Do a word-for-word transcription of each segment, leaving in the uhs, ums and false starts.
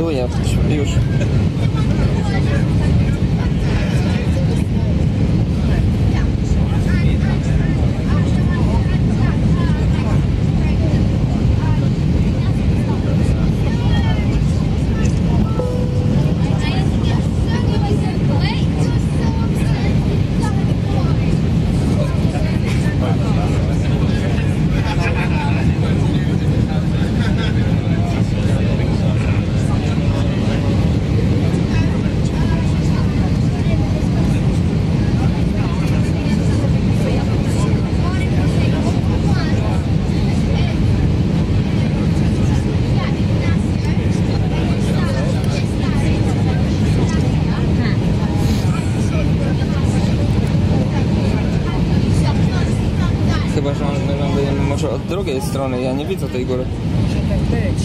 ładuję już. Chyba, że my lądujemy może od drugiej strony, ja nie widzę tej góry. Może tak być.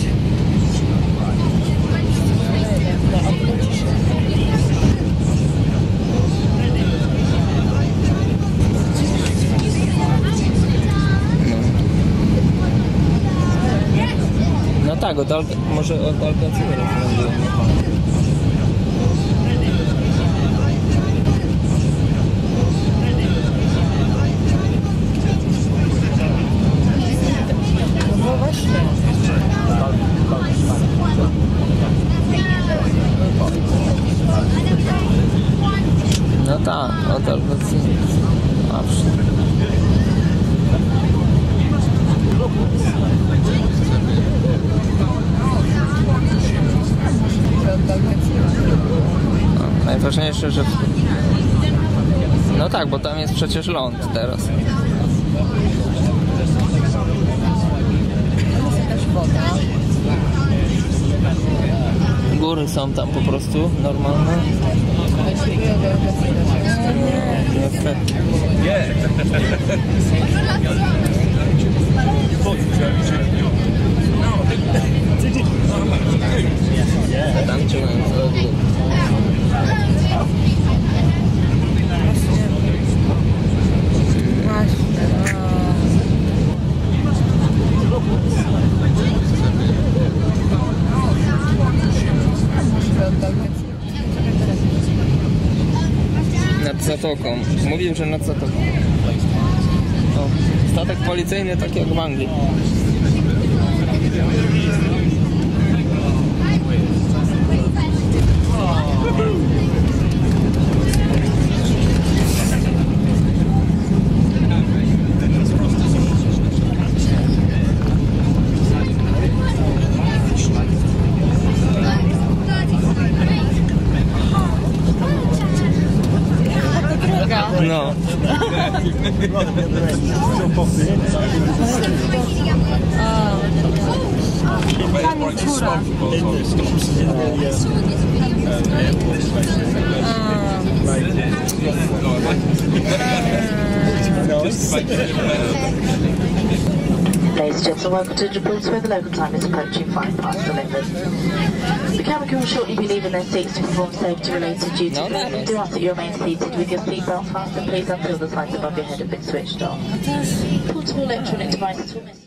No, no tak, od Alga, może od Algeciras lądujemy. No tak, od Algeciras. No, najważniejsze, że... No tak, bo tam jest przecież ląd teraz. Góry są tam po prostu normalne. Tam cię nad zatoką. Mówił, że nad zatoką. O, statek policyjny taki jak w Anglii. No. Ladies and gentlemen, welcome to Gibraltar, where the local time is approaching five past eleven. The cabin crew will shortly be leaving their seats to perform safety-related duties. No, no, no. We do ask that you remain seated with your seatbelt fastened, please, until the lights above your head have been switched off. Portable electronic devices will miss.